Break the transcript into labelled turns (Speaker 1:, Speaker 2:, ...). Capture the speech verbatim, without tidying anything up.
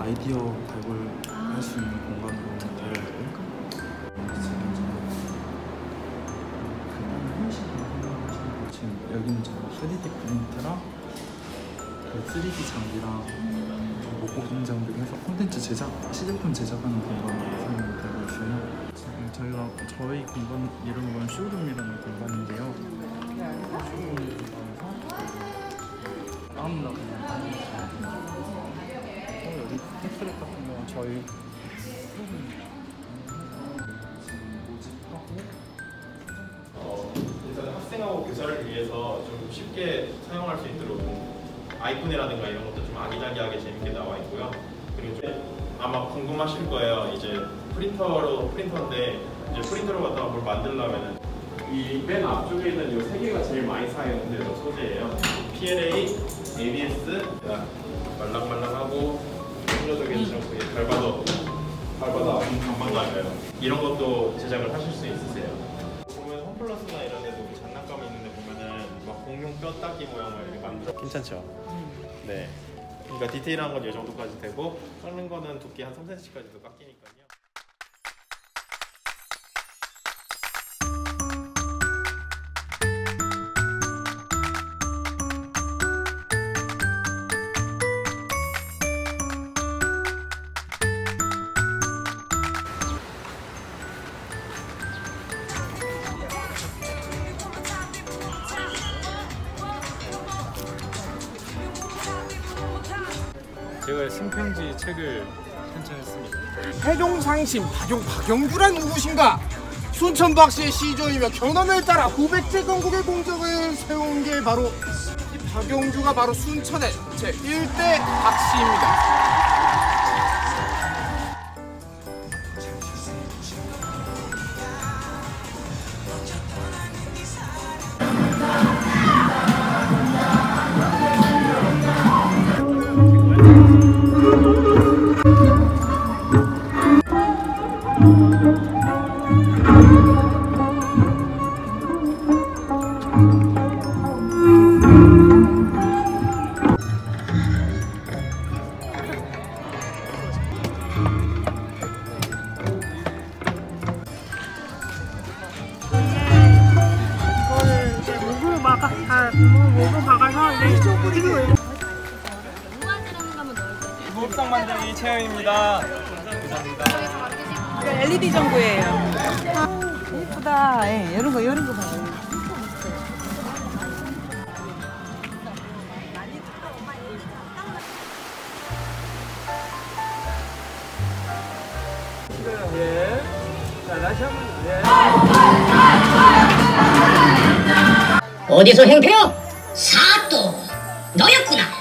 Speaker 1: 아이디어 발굴 할 수 있는 공간으로 되어 있고, 지금 여기는 저 쓰리디 프린트랑 그 쓰리디 장비랑 로고 공장들 해서 콘텐츠 제작, 시제품 제작하는 공간으로 사용이 되고 있어요. 지금 저희가 저희 공간 이름은 쇼룸이라는 공간인데요. 쇼룸 공간에서 아무나 그냥 어, 여기 팩트랙 같은 경우는 저희
Speaker 2: 어, 일단 학생하고 교사를 위해서 좀 쉽게 사용할 수 있도록 아이콘이라든가 이런 것도 좀 아기자기하게 재밌게 나와 있고요. 그리고 좀 아마 궁금하실 거예요. 이제 프린터로 프린터인데 이제 프린터로 갖다가 뭘 만들려면은 이 맨 앞쪽에 있는 이 세 개가 제일 많이 사용되는 소재예요. 피엘에이, 에이비에스, 말랑말랑하고 힘줘도 괜찮고 밟아도 밟아도 금방 나가요. 이런 것도 제작을 하실 수 있으세요. 보면 홈플러스나 이런 데도 장난감이 있는데 보면은 막 공룡 뼈 따기 모양을 이렇게 만들어. 괜찮죠? 네. 그러니까 디테일한 건 이 정도까지 되고 깎는 거는 두께 한 삼 센티미터까지도 깎이니까요.
Speaker 3: 제가 승평지 책을 편찬했습니다.
Speaker 4: 세종상심 박용, 박영주란 누구신가? 순천박씨의 시조이며 견훤을 따라 구백제 건국의 공적을 세운 게 바로 이 박영주가 바로 순천의 제일 대 박씨입니다.
Speaker 5: 목을 박아서 이제 지금
Speaker 3: 무업상 만들기 체험입니다. 감사합니다.
Speaker 5: 엘이디 전구예요. 아, 예쁘다. 예, 이런 거 이런 거 봐요.
Speaker 3: 예. 자, 다시 한번 예.
Speaker 6: 어디서 행패요? 사또 너였구나.